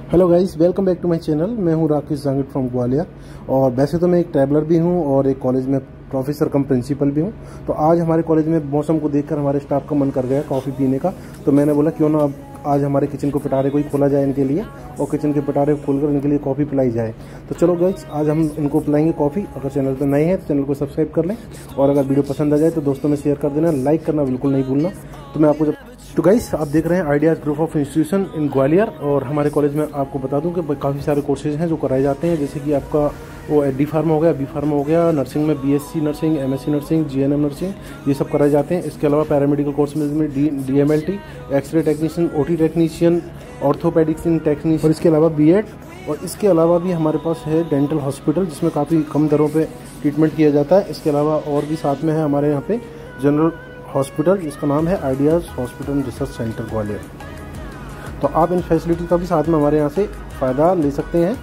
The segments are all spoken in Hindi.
Hello guys, welcome back to my channel. मैं हूं राकेश जांगिड फ्रॉम ग्वालियर और वैसे तो मैं एक ट्रैवलर भी हूं और एक कॉलेज में प्रोफेसर कम प्रिंसिपल भी हूं। तो आज हमारे कॉलेज में मौसम को देखकर हमारे स्टाफ का मन कर गया कॉफ़ी पीने का। तो मैंने बोला क्यों ना आज हमारे किचन को पिटारे को ही खोला जाए इनके लिए और किचन के पिटारे को खोलकर इनके लिए कॉफ़ी पिलाई जाए। तो चलो गाइस, आज हम इनको पिलाएंगे कॉफ़ी। अगर चैनल पर नए हैं तो चैनल को सब्सक्राइब कर लें और अगर वीडियो पसंद आ जाए तो दोस्तों में शेयर कर देना, लाइक करना बिल्कुल नहीं भूलना। तो मैं आपको तो गाइस, आप देख रहे हैं ideas group of institution in Gwalior और हमारे कॉलेज में आपको बता दूं कि काफ़ी सारे कोर्सेज हैं जो कराए जाते हैं, जैसे कि आपका वो डी फार्मा हो गया, बी फार्मा हो गया, नर्सिंग में BSc nursing, MSc nursing, GNM nursing, ये सब कराए जाते हैं। इसके अलावा पैरामेडिकल कोर्स में DMLT, x-ray technician, OT technician, orthopaedics technician और इसके अलावा बीएड। और इसके अलावा भी हमारे पास है डेंटल हॉस्पिटल जिसमें काफ़ी कम दरों पर ट्रीटमेंट किया जाता है। इसके अलावा और भी साथ में है हमारे यहाँ पे जनरल हॉस्पिटल जिसका नाम है ideas hospital and research centre Gwalior. तो आप इन फैसिलिटी का भी साथ में हमारे यहाँ से फ़ायदा ले सकते हैं।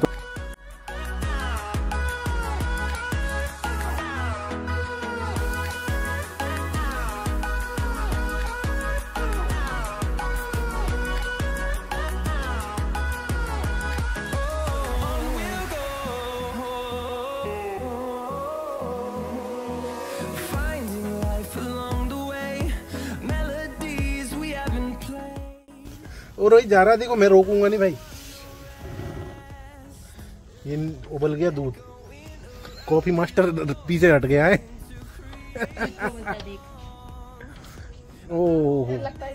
और रोहित जा रहा है, देखो मैं रोकूंगा नहीं भाई। ये उबल गया दूध, कॉफी मास्टर पीछे हट गया है। ओह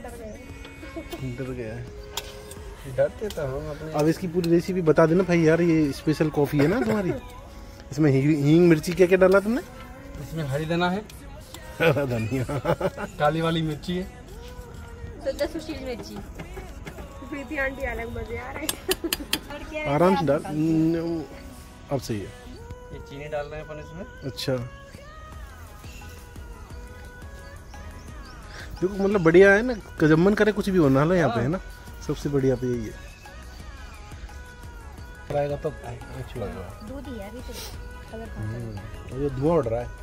डर गया है, डरते तो हम अपने। अब इसकी पूरी रेसिपी बता देना भाई यार। ये स्पेशल कॉफी है ना तुम्हारी, इसमें हींग मिर्ची क्या क्या डाला तुमने? इसमें हरी धना है, धनिया, काली वाली मिर्ची है, सुशील मिर्ची। प्रीति आंटी अलग मजे आ रहे हैं। आराम से डाल, अब सही है। ये चीनी डाल रहे हैं अपन इसमें। अच्छा, देखो मतलब बढ़िया है ना, जब मन करे कुछ भी बना लो यहाँ पे, है ना। सबसे बढ़िया पे यही है। फ्राएगा तो अच्छा लगेगा। दूध ही है अभी तो। ये धुआं उड़ रहा है।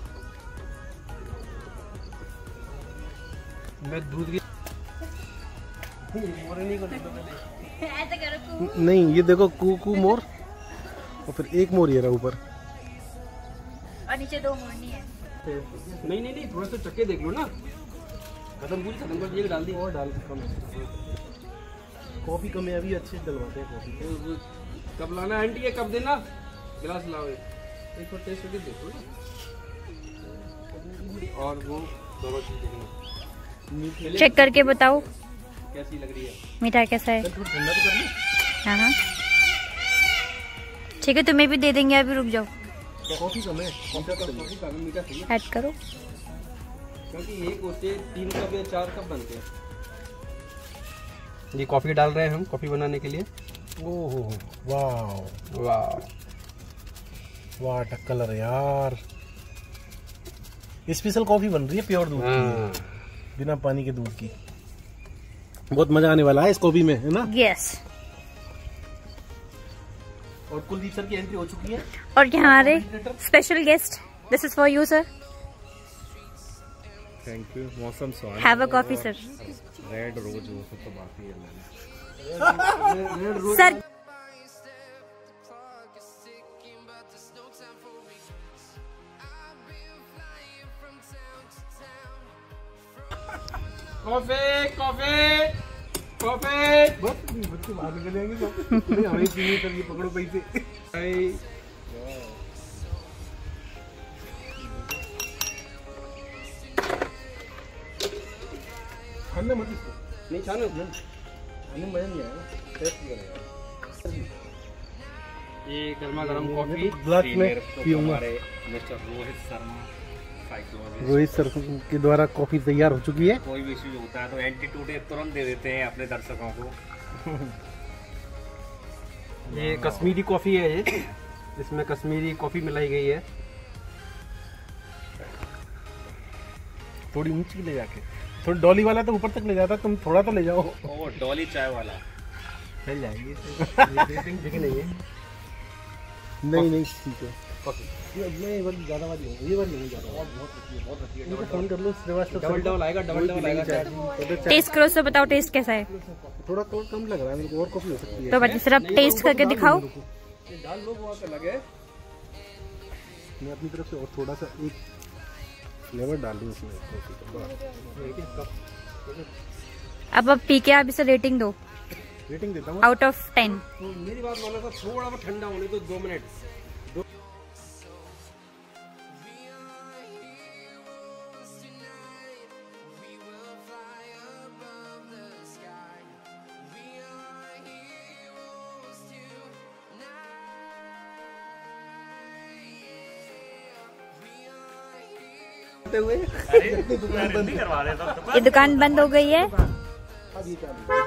मैं दूध की ऐसे करो नहीं, ये देखो कू मोर और फिर एक मोर ये रहा ऊपर और नीचे दो मोरनी है। नहीं थोड़ा सा चक्के देख लो ना। खत्म कर दिए, डाल दी और डाल कम। कॉफी कम है अभी, अच्छे डलवाते हैं कॉफी। कब लाना आंटी, ये कब देना? गिलास लाओ, एक बार टेस्ट करके देखो और वो दोनों चीज देखना, चेक करके बताओ कैसी लग रही है। मीठा कैसा है। ठंडा तो कर लो। हाँ ठीक है, तुम्हें भी दे देंगे, अभी रुक जाओ। कॉफी कम है, कॉफी मीठा चाहिए ऐड करो, क्योंकि एक होते 3 कप या 4 कप बनते हैं। ये कॉफी डाल रहे हैं हम कॉफी बनाने के लिए। ओहो वाह वाह वाह, कलर यार। स्पेशल कॉफी बन रही है प्योर दूध की, बिना पानी के दूध की। बहुत मजा आने वाला है इस कॉफी में, है ना। यस। और कुलदीप सर की एंट्री हो चुकी है और ये हमारे special guest, this is for you sir. Thank you. मौसम सुहाना, have a coffee sir. Red rose वो तो बात ही है। Sir coffee coffee coffee. बच्चे बाहर निकल जाएंगे तो हमें पीने कर, ये पकड़ो पैसे। खाने मत इसको, नहीं छानो, खाने में मजा नहीं आएगा, टेस्ट करेगा। ये गर्मा गर्म कॉफी ग्लास में पीऊंगा। मिस्टर रोहित शर्मा रोहित सर के द्वारा कॉफी तैयार हो चुकी है। कोई भी इश्यू होता है तो एंटीट्यूड तुरंत दे देते हैं अपने दर्शकों को। ये कश्मीरी कॉफी है, ये इसमें कश्मीरी कॉफी मिलाई गई है। थोड़ी ऊंची ले जाके, थोड़ी डॉली वाला तो ऊपर तक ले जाता, तुम थोड़ा तो ले जाओ। ओ डॉली चाय वाला चल जाएगी। नहीं ठीक है। मैं ये वाली ज़्यादा वाली हूँ, ये वाली नहीं ज़्यादा। बहुत अच्छी है। इनको फोन कर लो श्रीवास्तव। डबल आएगा, डबल आएगा। टेस्ट करो तो बताओ टेस्ट कैसा है। थोड़ा कम लग रहा है मेरे को, और कॉफी हो सकती है। तो बच्चे सिर्फ टेस्ट करके दिखाओ। डाल लो, वो पे लगे। मैं अपनी तरफ से और थोड़ा सा एक फ्लेवर डाल दूँ इसमें कॉफी का। अब पी के आप इसे रेटिंग दो। रेटिंग देता हूँ आउट ऑफ 10। तो मेरी बात मानो तो थोड़ा बहुत ठंडा होने तो 2 मिनट। अरे दुकान बंद नहीं करवा रहे तो ये दुकान बंद हो गई है। अब ये क्या